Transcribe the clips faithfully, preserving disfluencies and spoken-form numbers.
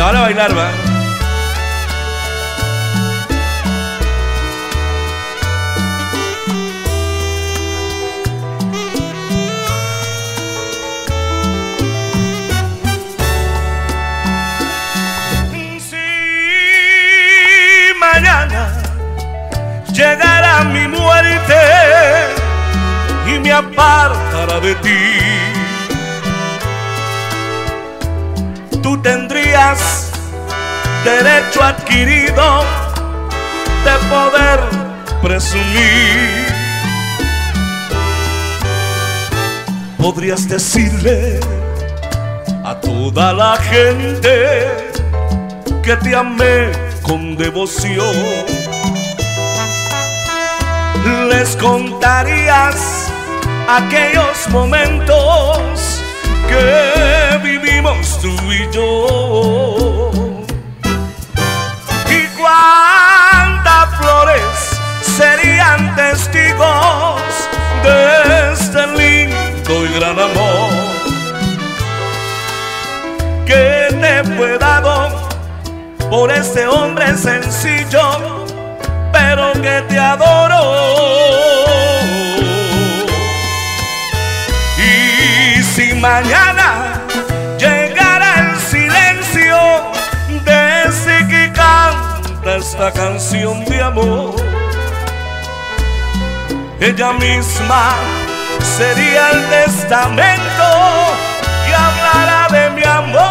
se vale bailar, va. Llegará mi muerte y me apartará de ti. Tú tendrías derecho adquirido de poder presumir. Podrías decirle a toda la gente que te amé con devoción. Les contarías aquellos momentos que vivimos tú y yo. Y cuántas flores serían testigos de este lindo y gran amor que te fue dado por este hombre sencillo, pero que te adoro. Y si mañana llegara el silencio desde que canta esta canción de amor, ella misma sería el testamento que hablará de mi amor.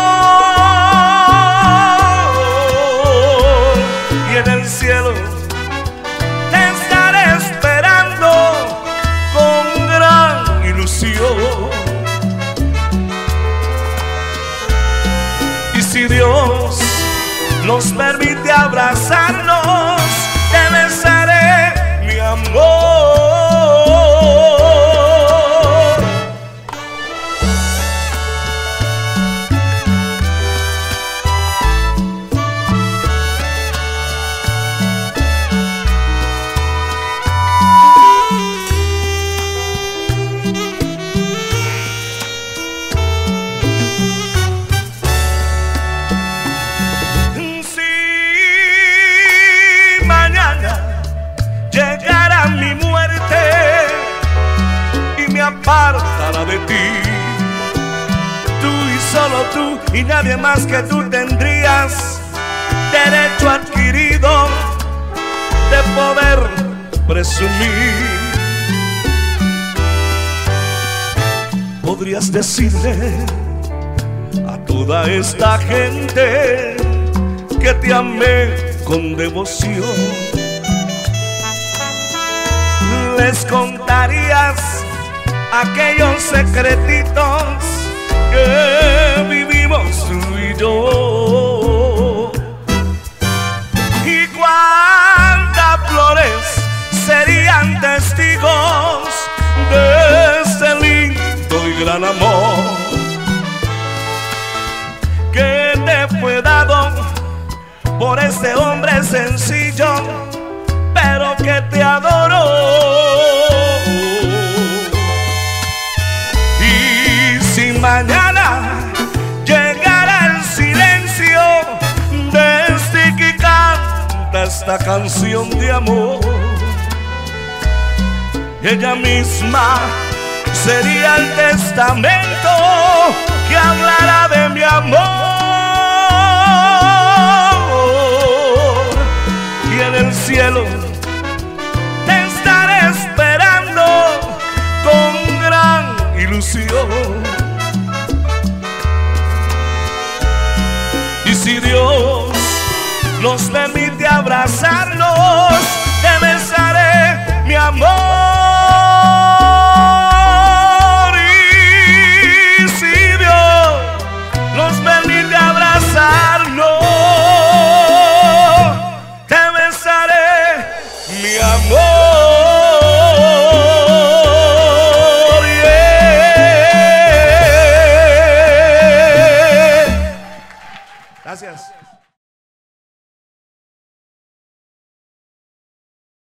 Y en el cielo y si Dios nos permite abrazarnos, te besaré, mi amor. Apartará de ti, tú y solo tú y nadie más que tú tendrías derecho adquirido de poder presumir. Podrías decirle a toda esta gente que te amé con devoción. Les contarías aquellos secretitos que vivimos tú y yo. Y cuántas flores serían testigos de este lindo y gran amor que te fue dado por este hombre sencillo, pero que te adoró. Mañana llegará el silencio desde que canta esta canción de amor, ella misma sería el testamento que hablará de mi amor. Y en el cielo te estaré esperando con gran ilusión. Y si Dios nos permite abrazarnos,